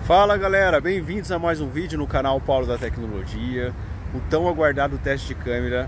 Fala galera, bem-vindos a mais um vídeo no canal Paulo da Tecnologia. O tão aguardado teste de câmera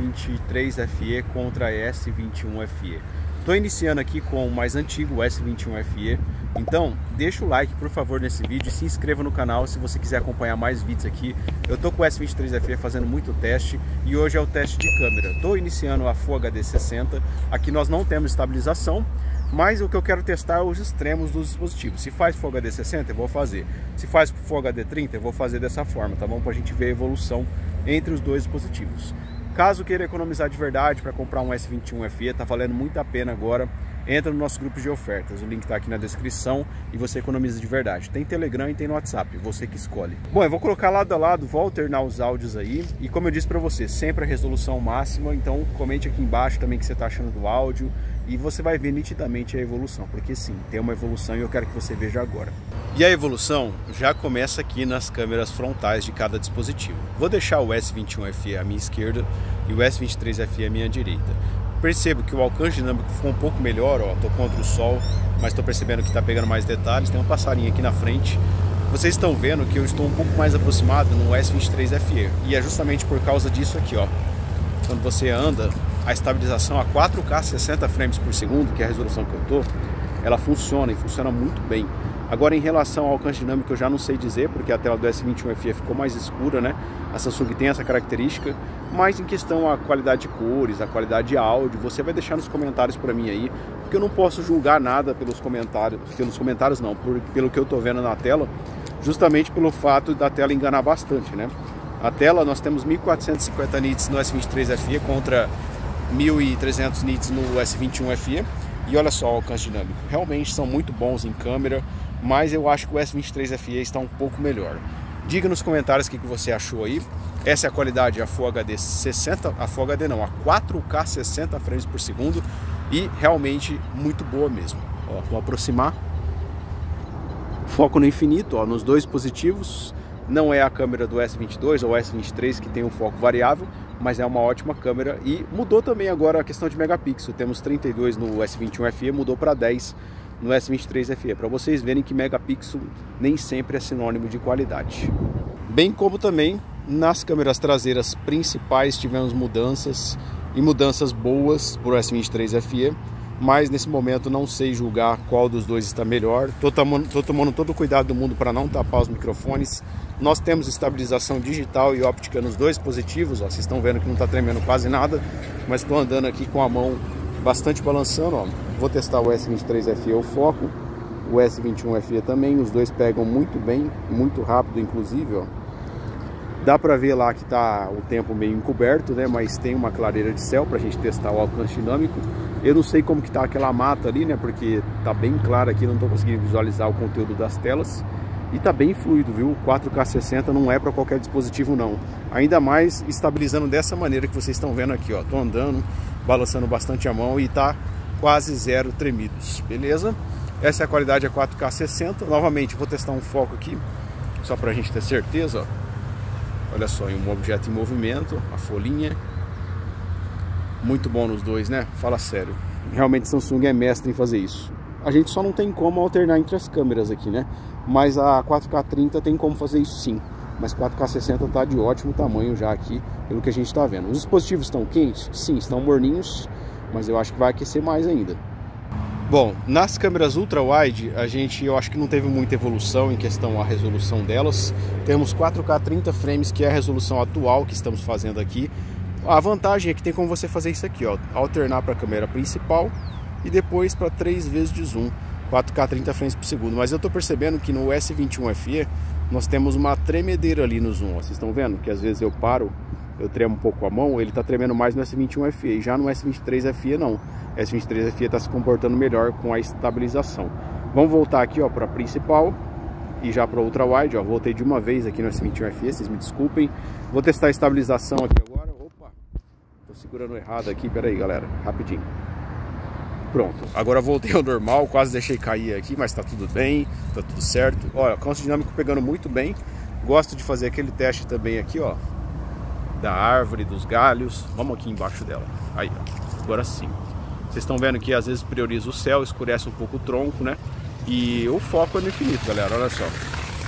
S23FE contra S21FE. Estou iniciando aqui com o mais antigo, o S21FE. Então, deixa o like por favor nesse vídeo e se inscreva no canal se você quiser acompanhar mais vídeos aqui. Eu estou com o S23FE fazendo muito teste e hoje é o teste de câmera. Estou iniciando a Full HD 60, aqui nós não temos estabilização, mas o que eu quero testar é os extremos dos dispositivos. Se faz Full HD 60, eu vou fazer. Se faz Full HD 30, eu vou fazer dessa forma, tá bom? Pra gente ver a evolução entre os dois dispositivos. Caso queira economizar de verdade para comprar um S21FE, tá valendo muito a pena agora. Entra no nosso grupo de ofertas, o link está aqui na descrição e você economiza de verdade. Tem Telegram e tem no WhatsApp, você que escolhe. Bom, eu vou colocar lado a lado, vou alternar os áudios aí. E como eu disse para você, sempre a resolução máxima, então comente aqui embaixo também o que você está achando do áudio. E você vai ver nitidamente a evolução, porque sim, tem uma evolução e eu quero que você veja agora. E a evolução já começa aqui nas câmeras frontais de cada dispositivo. Vou deixar o S21FE à minha esquerda e o S23FE à minha direita. Percebo que o alcance dinâmico ficou um pouco melhor, ó, tô contra o sol, mas estou percebendo que está pegando mais detalhes. Tem um passarinho aqui na frente. Vocês estão vendo que eu estou um pouco mais aproximado no S23FE e é justamente por causa disso aqui, ó. Quando você anda, a estabilização a 4K 60 frames por segundo, que é a resolução que eu tô, ela funciona e funciona muito bem. Agora, em relação ao alcance dinâmico, eu já não sei dizer, porque a tela do S21FE ficou mais escura, né? A Samsung tem essa característica, mas em questão à qualidade de cores, a qualidade de áudio, você vai deixar nos comentários para mim aí, porque eu não posso julgar nada pelos comentários não, pelo que eu tô vendo na tela, justamente pelo fato da tela enganar bastante, né? A tela, nós temos 1450 nits no S23FE contra 1300 nits no S21FE. E olha só o alcance dinâmico, realmente são muito bons em câmera, mas eu acho que o S23FE está um pouco melhor. Diga nos comentários o que você achou aí. Essa é a qualidade, a Full HD 60, a Full HD não, a 4K 60 frames por segundo e realmente muito boa mesmo. Ó, vou aproximar. Foco no infinito, ó, nos dois dispositivos. Não é a câmera do S22 ou S23 que tem um foco variável, mas é uma ótima câmera e mudou também agora a questão de megapixel. Temos 32 no S21FE, mudou para 10 no S23FE, para vocês verem que megapixel nem sempre é sinônimo de qualidade. Bem como também nas câmeras traseiras principais tivemos mudanças e mudanças boas para o S23FE, mas nesse momento não sei julgar qual dos dois está melhor. Tô tomando todo o cuidado do mundo para não tapar os microfones. Nós temos estabilização digital e óptica nos dois dispositivos, ó. Vocês estão vendo que não está tremendo quase nada, mas estou andando aqui com a mão bastante balançando, ó. Vou testar o S23FE o foco, o S21FE também, os dois pegam muito bem, muito rápido inclusive, ó. Dá para ver lá que está o tempo meio encoberto, né? Mas tem uma clareira de céu para a gente testar o alcance dinâmico. Eu não sei como que tá aquela mata ali, né? Porque tá bem claro aqui, não estou conseguindo visualizar o conteúdo das telas. E tá bem fluido, viu? 4K 60 não é para qualquer dispositivo não. Ainda mais estabilizando dessa maneira que vocês estão vendo aqui, ó. Tô andando, balançando bastante a mão e tá quase zero tremidos, beleza? Essa é a qualidade a 4K 60. Novamente, vou testar um foco aqui, só pra gente ter certeza, ó. Olha só, um objeto em movimento, a folhinha. Muito bom nos dois, né? Fala sério. Realmente Samsung é mestre em fazer isso. A gente só não tem como alternar entre as câmeras aqui, né? Mas a 4K 30 tem como fazer isso sim. Mas 4K 60 tá de ótimo tamanho já aqui, pelo que a gente tá vendo. Os dispositivos estão quentes? Sim, estão morninhos, mas eu acho que vai aquecer mais ainda. Bom, nas câmeras ultra-wide, eu acho que não teve muita evolução em questão à resolução delas. Temos 4K 30 frames, que é a resolução atual que estamos fazendo aqui. A vantagem é que tem como você fazer isso aqui, ó, alternar para a câmera principal e depois para 3 vezes de zoom, 4K 30 frames por segundo. Mas eu estou percebendo que no S21FE nós temos uma tremedeira ali no zoom, ó. Vocês estão vendo que às vezes eu paro, eu tremo um pouco a mão, ele está tremendo mais no S21FE, já no S23FE não. O S23FE está se comportando melhor com a estabilização. Vamos voltar aqui, ó, para a principal e já para ultra wide, ó. Voltei de uma vez aqui no S21FE, vocês me desculpem. Vou testar a estabilização aqui agora. Opa, tô segurando errado aqui, pera aí galera, rapidinho. Pronto, agora voltei ao normal, quase deixei cair aqui, mas tá tudo bem, tá tudo certo. Olha, alcance dinâmico pegando muito bem. Gosto de fazer aquele teste também aqui, ó, da árvore, dos galhos. Vamos aqui embaixo dela. Aí, ó, agora sim. Vocês estão vendo que às vezes prioriza o céu, escurece um pouco o tronco, né? E o foco é no infinito, galera, olha só.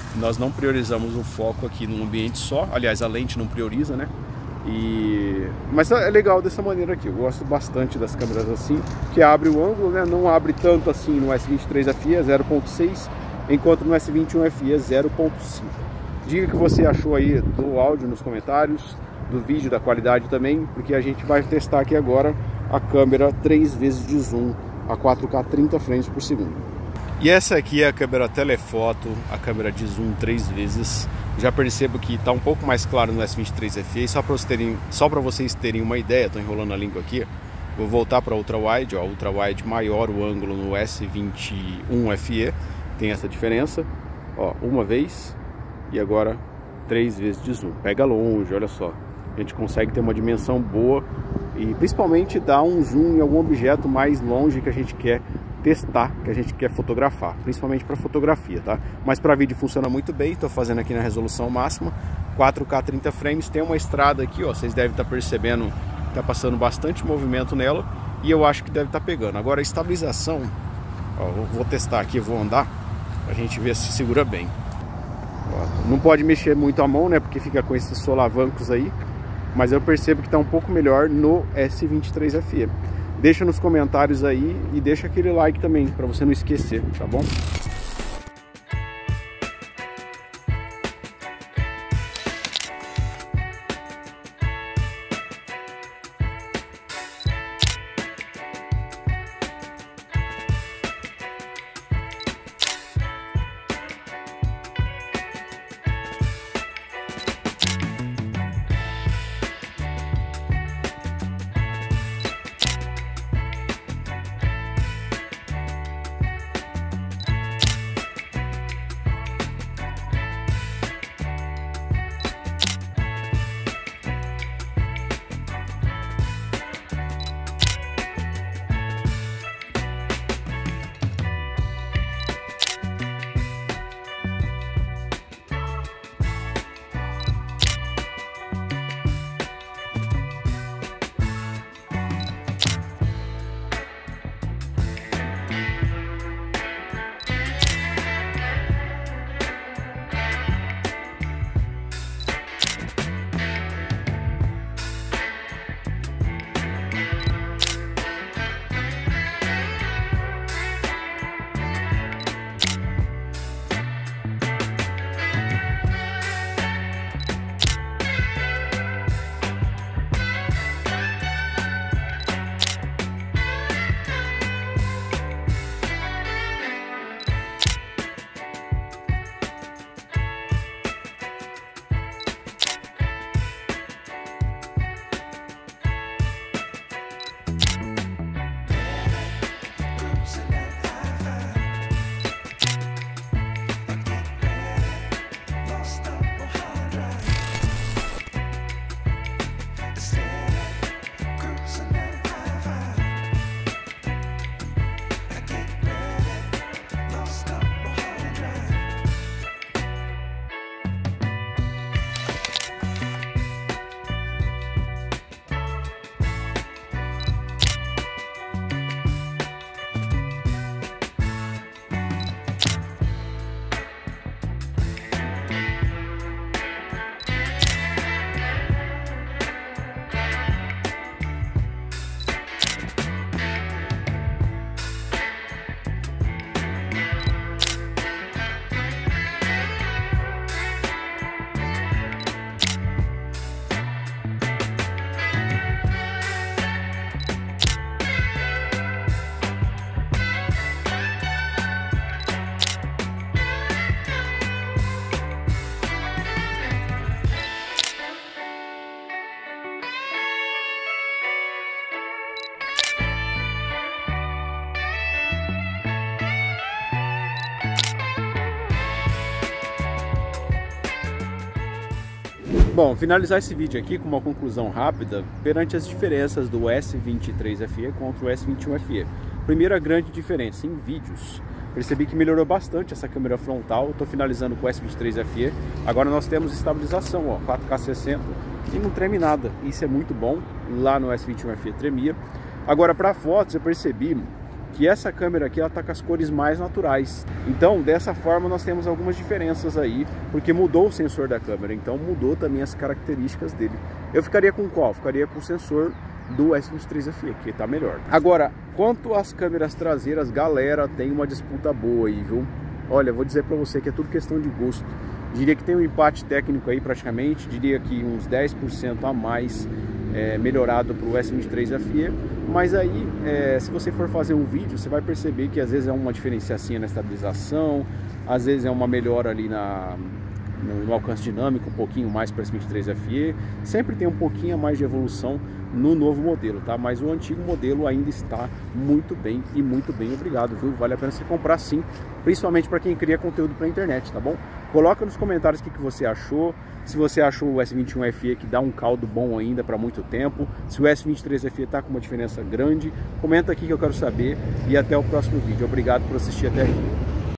Nós não priorizamos o foco aqui num ambiente só, aliás, a lente não prioriza, né? Mas é legal dessa maneira aqui, eu gosto bastante das câmeras assim, que abre o ângulo, né? Não abre tanto assim no S23 FE, é 0.6, enquanto no S21 FE é 0.5. Diga o que você achou aí do áudio nos comentários, do vídeo, da qualidade também, porque a gente vai testar aqui agora a câmera 3 vezes de zoom a 4K 30 frames por segundo. E essa aqui é a câmera telefoto, a câmera de zoom 3 vezes. Já percebo que está um pouco mais claro no S23 FE, só para vocês terem uma ideia, estou enrolando a língua aqui, vou voltar para a ultra wide, ó, ultra wide maior o ângulo no S21 FE, tem essa diferença, ó, uma vez e agora 3 vezes de zoom, pega longe, olha só, a gente consegue ter uma dimensão boa e principalmente dar um zoom em algum objeto mais longe que a gente quer testar, que a gente quer fotografar, principalmente para fotografia, tá? Mas para vídeo funciona muito bem, estou fazendo aqui na resolução máxima, 4K 30 frames, tem uma estrada aqui, ó, vocês devem estar percebendo que está passando bastante movimento nela e eu acho que deve estar pegando. Agora a estabilização, ó, vou testar aqui, vou andar, a gente ver se segura bem. Ó, não pode mexer muito a mão, né, porque fica com esses solavancos aí, mas eu percebo que está um pouco melhor no S23 FE. Deixa nos comentários aí e deixa aquele like também, para você não esquecer, tá bom? Bom, finalizar esse vídeo aqui com uma conclusão rápida perante as diferenças do S23 FE contra o S21 FE. Primeira grande diferença em vídeos. Percebi que melhorou bastante essa câmera frontal. Estou finalizando com o S23 FE. Agora nós temos estabilização, ó, 4K 60 e não treme nada. Isso é muito bom. Lá no S21 FE tremia. Agora para fotos eu percebi que essa câmera aqui ela tá com as cores mais naturais. Então, dessa forma nós temos algumas diferenças aí, porque mudou o sensor da câmera, então mudou também as características dele. Eu ficaria com qual? Ficaria com o sensor do S23 FE, que tá melhor. Agora, quanto às câmeras traseiras, galera, tem uma disputa boa aí, viu? Olha, vou dizer para você que é tudo questão de gosto. Diria que tem um empate técnico aí praticamente, diria que uns 10% a mais melhorado para o S23 FE, mas aí se você for fazer um vídeo, você vai perceber que às vezes é uma diferenciação na estabilização, às vezes é uma melhora ali no alcance dinâmico, um pouquinho mais para o S23 FE, sempre tem um pouquinho a mais de evolução no novo modelo, tá? Mas o antigo modelo ainda está muito bem e muito bem, obrigado, viu? Vale a pena você comprar sim, principalmente para quem cria conteúdo para a internet, tá bom? Coloca nos comentários o que você achou, se você achou o S21 FE que dá um caldo bom ainda para muito tempo, se o S23 FE está com uma diferença grande, comenta aqui que eu quero saber e até o próximo vídeo. Obrigado por assistir até aqui.